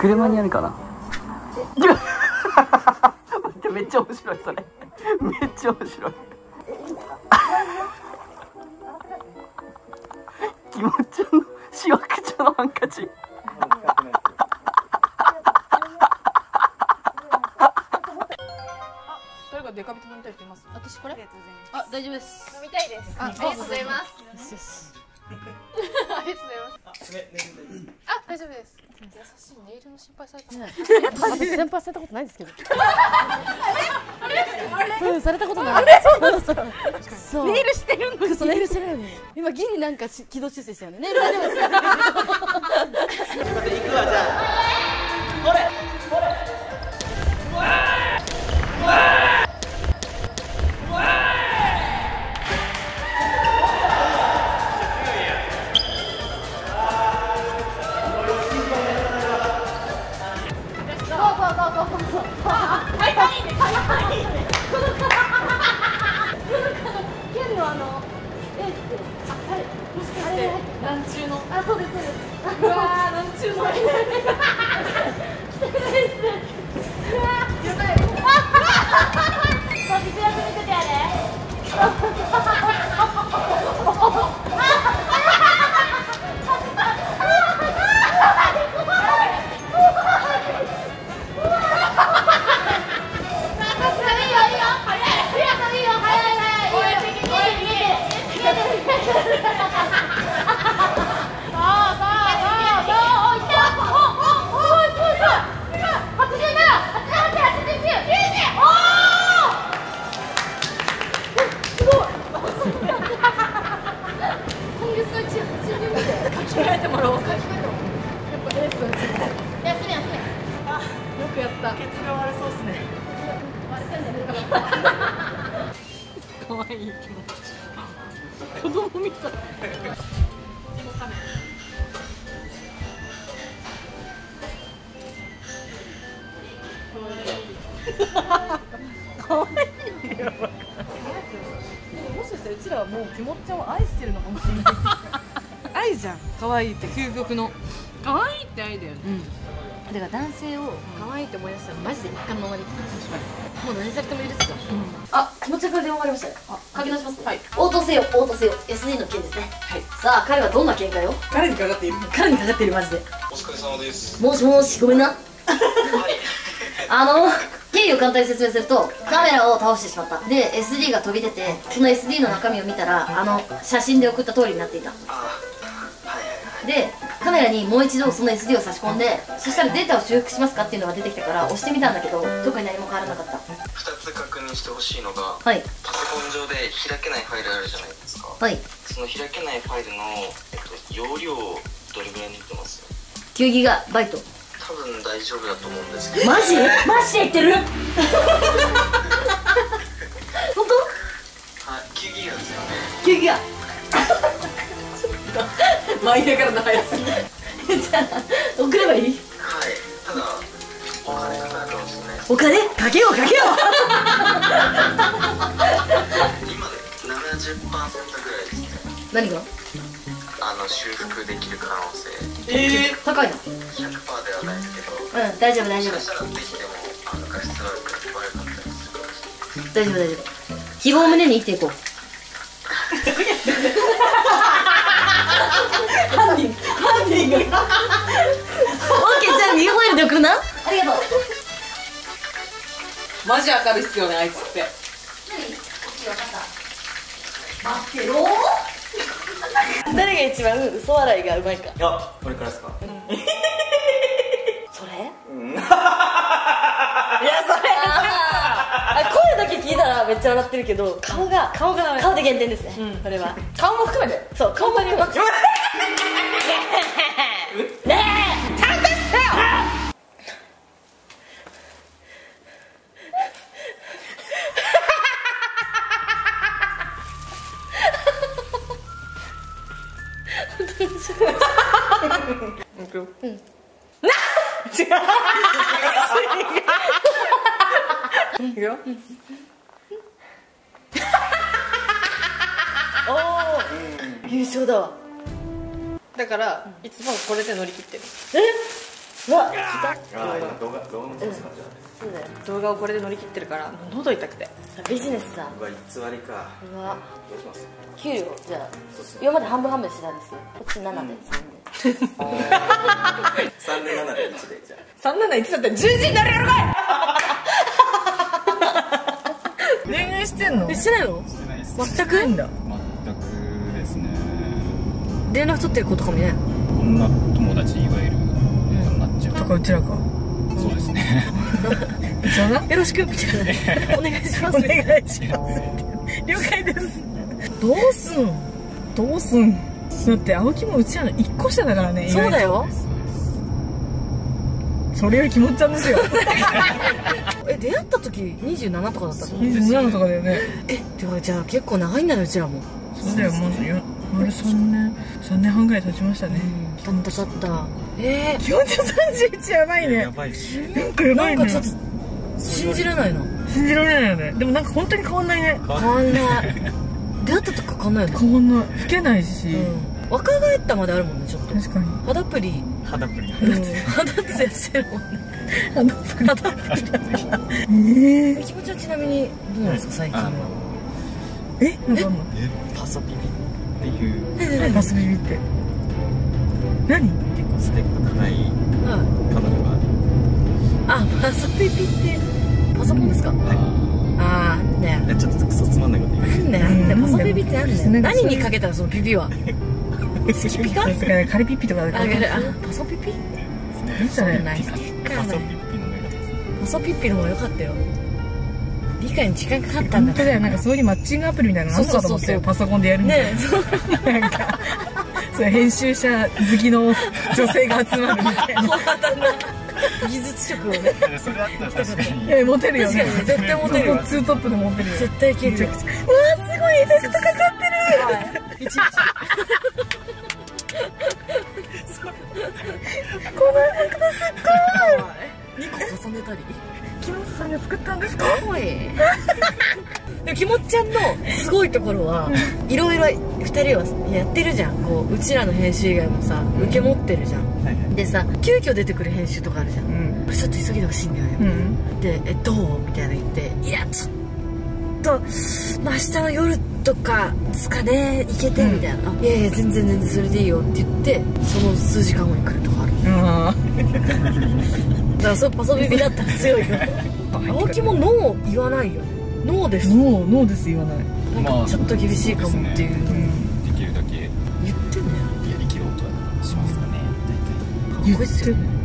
車にあるかな。待って、めっちゃ面白いそれ。めっちゃ面白い。気持ちのしわくちゃのハンカチ。 誰かデカビト飲みたい人います？私これ？ あ、 大丈夫です。 飲みたいです。ありがとうございます。 よし。 ありがとうございます。あ、大丈夫です。優しい。ネイルの心配されてない。 先輩されたことないですけど。うん、されたことない。そう。ネイルしてるのに。そう、ネイルしてるのに。今ギリなんか軌道修正したよね。ネイル大丈夫です。行くわじゃあ。これ。 なんちゅうの。 あ、そうですそうです。 うわー、なんちゅうの。来てくれないですね。うわー、やばい。そう、実力見せてやれ。 可愛い気持ち。子供みたい。可愛いよ。もしかしたらうちらはもうきもっちゃんを愛してるのかもしれない。愛じゃん。可愛いって究極の。可愛いって愛だよね。だから男性を可愛いって思い出したらマジで一貫の終わり。もう何されても許すじゃん。あ、気持ちから電話がありましたね。かけ直します。はい。応答せよ、応答せよ。SD の件ですね。はい。さあ、彼はどんな件かよ。彼にかかっている。彼にかかっている、マジで。 お疲れ様です。 もしもし、ごめんな。経緯を簡単に説明すると、カメラを倒してしまった。で、SD が飛び出て、その SD の中身を見たら、写真で送った通りになっていた。で、カメラにもう一度その SD を差し込んで、そしたらデータを修復しますかっていうのが出てきたから押してみたんだけど、特に何も変わらなかった。 2つ確認してほしいのが、 はい。 パソコン上で開けないファイルあるじゃないですか。 はい。 その開けないファイルの、容量どれぐらいにいってます？ 9ギガバイト。 多分大丈夫だと思うんですけど。 マジで言ってる？本当？ はい、9ギガですよね。 9ギガ。舞いながら長いやつ。じゃあ送ればいい？ はい。ただお金かかるかもしれないです。 お金かけよう。 今で70%ぐらいですね。 何が？ 修復できる可能性。 高いな。 100%ではないですけど。 うん、大丈夫大丈夫。 もしかしたらできても画質悪かったり悪かったりするかもしれない。 大丈夫大丈夫。希望を胸に生きていこう。犯人が。オッケー、じゃあ右ホイールで送るな。ありがとう。 マジ明るいっすよね、あいつって。 待ってろ。誰が一番嘘笑いがうまいか。 いや、これからですか。 それ？いや、それ。声だけ聞いたらめっちゃ笑ってるけど、顔が顔で減点ですね。これは顔も含めて。 そう、顔も含めて。ねえ、ちゃんとしてよ。 いくよ。 おお、優勝だわ。 だからいつもこれで乗り切ってる。 うわ、 動画もそうですか、じゃそうだよ。動画をこれで乗り切ってるから、もう喉痛くて。 ビジネスさ、 あ。うわ、偽りか。 うわ、 どうします？ 給料じゃあ今まで半分半分してたんですけど、こっち7で3で。 3で7で1で、じゃ 371だったら10時になるやろかい。恋愛してんの？してないの？ してないです。 全くないんだ。 全くですね。 連絡取ってる子とかもいないの？ 女友達いわゆるになっちゃう。 とかうちらか。 そうですね。 そうな。よろしくみたいな。お願いします。お願いします。了解です。どうすん？どうすん？だって青木もうちらの1個下だからね。そうだよ。それより気持ちゃんですよ。出会った時27とかだったの？27とかだよね。てかじゃあ結構長いんだね、うちらも。そうだよ、もう丸3年半ぐらい経ちましたね。経った経った。気持ち31やばいね。 やばいし。 なんかやばいね。なんかちょっと信じられないの。信じられないよね。でもなんか本当に変わんないね。変わんない。出会った時変わんないよね。変わんない。老けないし。若返ったまであるもんね、ちょっと。確かに。肌プリ。肌ツヤしてるもんね。肌プリ。気持ちはちなみにどうなんですか、最近は。なんかパソピピっていう。 パソピピって何？ 結構ステップ高い彼女が。 あ、パソピピってパソコンですか？ああ、ね。 ちょっとクソつまんないこと言う。 なんだよ。パソピピって何にかけたらそのピピは？スキピか？カリピピとかだから。パソピピ？何それ？パソピッピの方が良かったです。パソピッピの方が良かったよ。理解に時間かかったんだ。本当だよ。なんかそういうマッチングアプリみたいなのあったと思って、パソコンでやるみたいな。なんかそう編集者好きの女性が集まるみたいな。技術職をね。 それだったら確かに。 モテるよね。絶対モテるよ。ツートップでモテるよ。絶対いけるよ。うわ、すごいエフェクトかかってる。このエフェクトすっごい。2個重ねたり。木本さんが作ったんですか？すごい。でもきもっちゃんのすごいところはいろいろ2人はやってるじゃん。こううちらの編集以外もさ受け持ってるじゃん。でさ急遽出てくる編集とかあるじゃん。これちょっと急ぎでほしいんだよね。でどうみたいな言って「いやちょっとまあ明日の夜とかですかね行けて」みたいな「いやいや全然それでいいよ」って言ってその数時間後に来るとかある。だからそうパソビビだったら強いよ。青木もノー言わないよ。ノーです。ノーです言わない。なんかちょっと厳しいかもっていう。 できるだけ言ってんだよ。 やりきろうとはしますかね。 言って